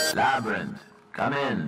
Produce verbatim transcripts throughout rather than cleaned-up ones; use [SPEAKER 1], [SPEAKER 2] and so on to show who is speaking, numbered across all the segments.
[SPEAKER 1] Labyrinth, come in.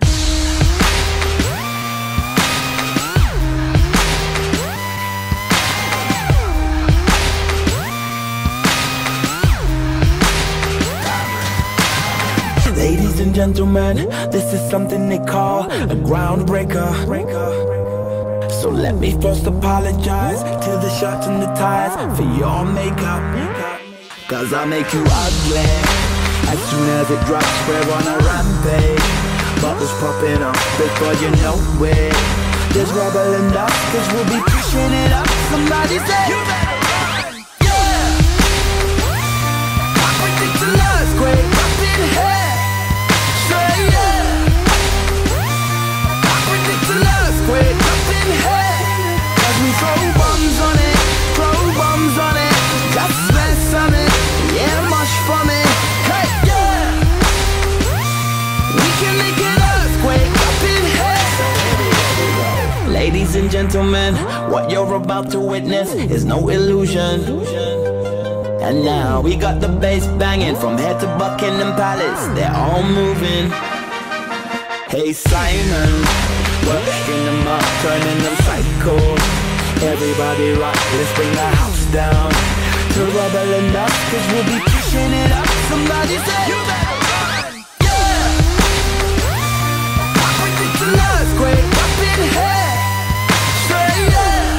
[SPEAKER 2] Ladies and gentlemen, this is something they call a groundbreaker. So let me first apologize to the shirts and the ties for your makeup, cause I'll make you ugly as soon as it drops. We're on a rampage, bubbles popping up before you know it. There's rubble and dust, cause we'll be pushing it up. Somebody say, you better run, yeah. I predict an earthquake up in here, say yeah. I predict an earthquake up in here, cause we throw bombs on it, throw bombs on it, just mess on it, yeah, mush for me. Hey, yeah. We can make an earthquake up in here. So here we go, we go. Ladies and gentlemen, what you're about to witness is no illusion. And now we got the bass banging from head to Buckingham Palace. They're all moving. Hey Simon, working them up, turning them psycho. Everybody rock, let's bring the house down to rubble and dust, cause we'll be pushing it up. Somebody say, you better run, yeah. I predict an earthquake up in here, say yeah.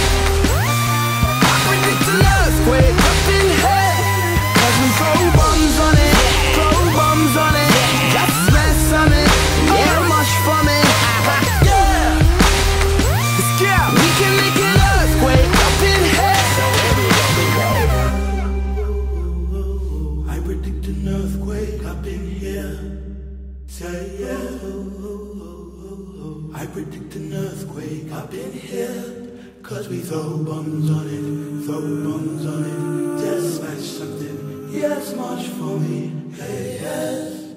[SPEAKER 2] I predict an earthquake up in here, cause we throw bombs on it, throw bombs on it, just mess on it, yeah, mush for me. Yeah, let's go. We can make an earthquake up in here. So here we go, we go. I predict an earthquake up in here, say yeah. I predict an earthquake up in here, cause we throw bombs on it, throw bombs on it, just smash something, yes, much for me, hey, yes.